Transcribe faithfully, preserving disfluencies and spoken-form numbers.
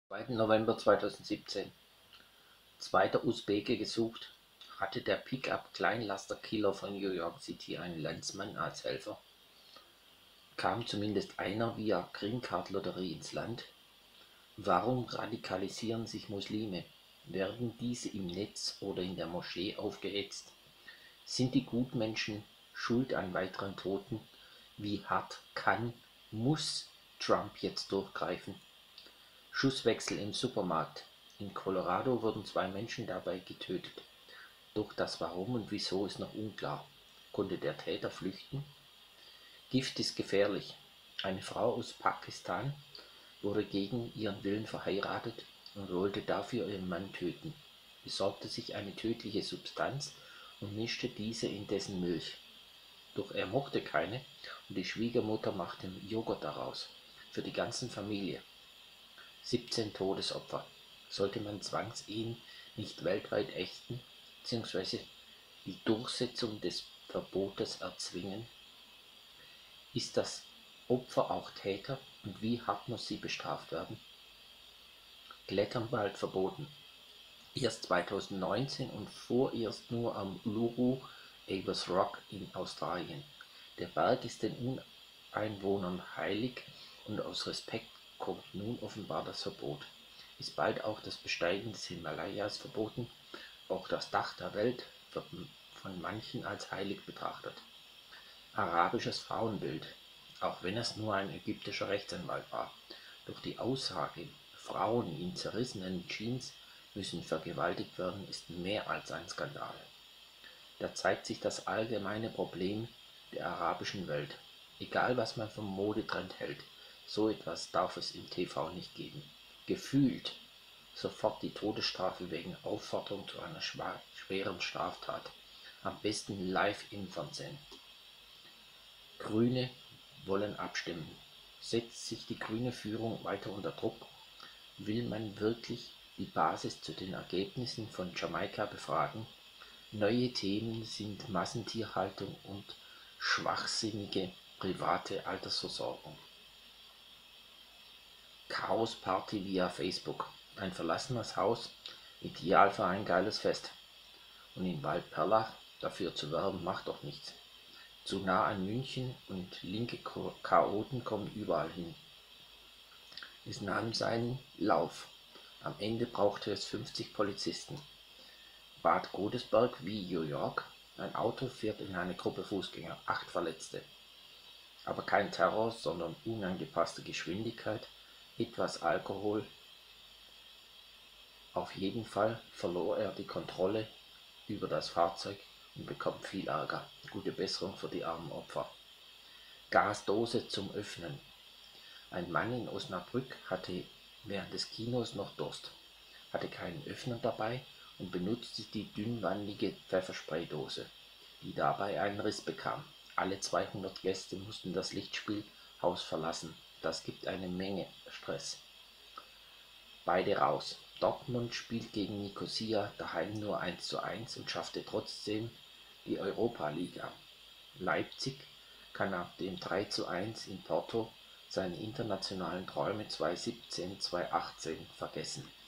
zweiten November zweitausendsiebzehn. Zweiter Usbeke gesucht. Hatte der Pickup-Kleinlaster-Killer von New York City einen Landsmann als Helfer? Kam zumindest einer via Green-Card-Lotterie ins Land? Warum radikalisieren sich Muslime? Werden diese im Netz oder in der Moschee aufgehetzt? Sind die Gutmenschen schuld an weiteren Toten? Wie hart kann, muss Trump jetzt durchgreifen? Schusswechsel im Supermarkt. In Colorado wurden zwei Menschen dabei getötet. Doch das Warum und Wieso ist noch unklar. Konnte der Täter flüchten? Gift ist gefährlich. Eine Frau aus Pakistan wurde gegen ihren Willen verheiratet und wollte dafür ihren Mann töten, besorgte sich eine tödliche Substanz und mischte diese in dessen Milch. Doch er mochte keine und die Schwiegermutter machte Joghurt daraus, für die ganze Familie. siebzehn Todesopfer. Sollte man Zwangsehen nicht weltweit ächten bzw. die Durchsetzung des Verbotes erzwingen? Ist das Opfer auch Täter und wie hart muss sie bestraft werden? Klettern bald verboten. Erst zweitausendneunzehn und vorerst nur am Uluru Ayers Rock in Australien. Der Berg ist den Ureinwohnern heilig und aus Respekt kommt nun offenbar das Verbot. Ist bald auch das Besteigen des Himalayas verboten, auch das Dach der Welt wird von manchen als heilig betrachtet. Arabisches Frauenbild, auch wenn es nur ein ägyptischer Rechtsanwalt war. Doch die Aussage, Frauen in zerrissenen Jeans müssen vergewaltigt werden, ist mehr als ein Skandal. Da zeigt sich das allgemeine Problem der arabischen Welt. Egal was man vom Modetrend hält, so etwas darf es im T V nicht geben. Gefühlt sofort die Todesstrafe wegen Aufforderung zu einer schweren Straftat. Am besten live im Fernsehen. Grüne wollen abstimmen. Setzt sich die grüne Führung weiter unter Druck? Will man wirklich die Basis zu den Ergebnissen von Jamaika befragen? Neue Themen sind Massentierhaltung und schwachsinnige private Altersversorgung. Chaosparty via Facebook. Ein verlassenes Haus, ideal für ein geiles Fest. Und in Waldperlach dafür zu werben, macht doch nichts. Zu nah an München und linke Chaoten kommen überall hin. Es nahm seinen Lauf. Am Ende brauchte es fünfzig Polizisten. Bad Godesberg wie New York. Ein Auto fährt in eine Gruppe Fußgänger. Acht Verletzte. Aber kein Terror, sondern unangepasste Geschwindigkeit, etwas Alkohol. Auf jeden Fall verlor er die Kontrolle über das Fahrzeug und bekommt viel Ärger. Gute Besserung für die armen Opfer. Gasdose zum Öffnen. Ein Mann in Osnabrück hatte während des Kinos noch Durst, hatte keinen Öffner dabei und benutzte die dünnwandige Pfefferspraydose, die dabei einen Riss bekam. Alle zweihundert Gäste mussten das Lichtspielhaus verlassen. Das gibt eine Menge Stress. Beide raus. Dortmund spielt gegen Nicosia daheim nur eins zu eins und schaffte trotzdem die Europa-Liga. Leipzig kann nach dem drei zu eins in Porto seine internationalen Träume zweitausendsiebzehn zweitausendachtzehn vergessen.